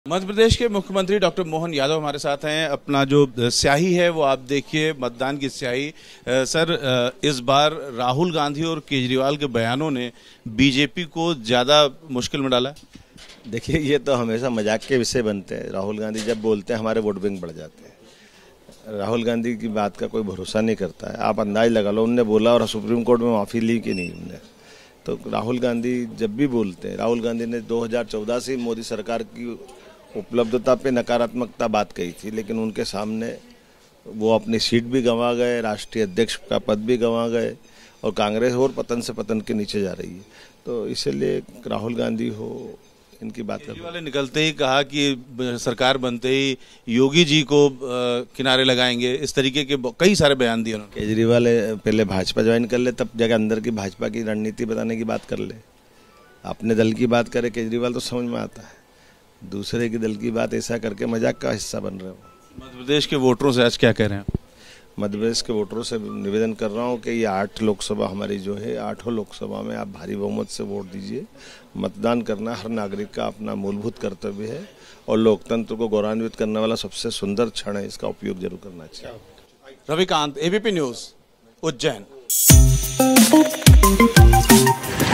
मध्य प्रदेश के मुख्यमंत्री डॉक्टर मोहन यादव हमारे साथ हैं। अपना जो स्याही है वो आप देखिए, मतदान की स्याही। सर, इस बार राहुल गांधी और केजरीवाल के बयानों ने बीजेपी को ज़्यादा मुश्किल में डाला। देखिए, ये तो हमेशा मजाक के विषय बनते हैं। राहुल गांधी जब बोलते हैं हमारे वोट बैंक बढ़ जाते हैं। राहुल गांधी की बात का कोई भरोसा नहीं करता है। आप अंदाज लगा लो, उनने बोला और सुप्रीम कोर्ट में माफ़ी ली कि नहीं उनने। तो राहुल गांधी जब भी बोलते हैं, राहुल गांधी ने 2014 से मोदी सरकार की उपलब्धता पे नकारात्मकता बात कही थी, लेकिन उनके सामने वो अपनी सीट भी गंवा गए, राष्ट्रीय अध्यक्ष का पद भी गंवा गए और कांग्रेस और पतन से पतन के नीचे जा रही है। तो इसलिए राहुल गांधी हो, इनकी बात करते वाले निकलते ही कहा कि सरकार बनते ही योगी जी को किनारे लगाएंगे, इस तरीके के कई सारे बयान दिए उन्होंने। केजरीवाल पहले भाजपा ज्वाइन कर ले, तब जगह अंदर की भाजपा की रणनीति बताने की बात कर ले। अपने दल की बात करे केजरीवाल तो समझ में आता है, दूसरे के दल की बात ऐसा करके मजाक का हिस्सा बन रहे हो। मध्य प्रदेश के वोटरों से आज क्या कह रहे हैं? मध्य प्रदेश के वोटरों से निवेदन कर रहा हूँ कि ये 8 लोकसभा हमारी जो है, 8 लोकसभा में आप भारी बहुमत से वोट दीजिए। मतदान करना हर नागरिक का अपना मूलभूत कर्तव्य है और लोकतंत्र को गौरवान्वित करने वाला सबसे सुंदर क्षण है, इसका उपयोग जरूर करना चाहिए। Ravikant, ABP news, Ujjain.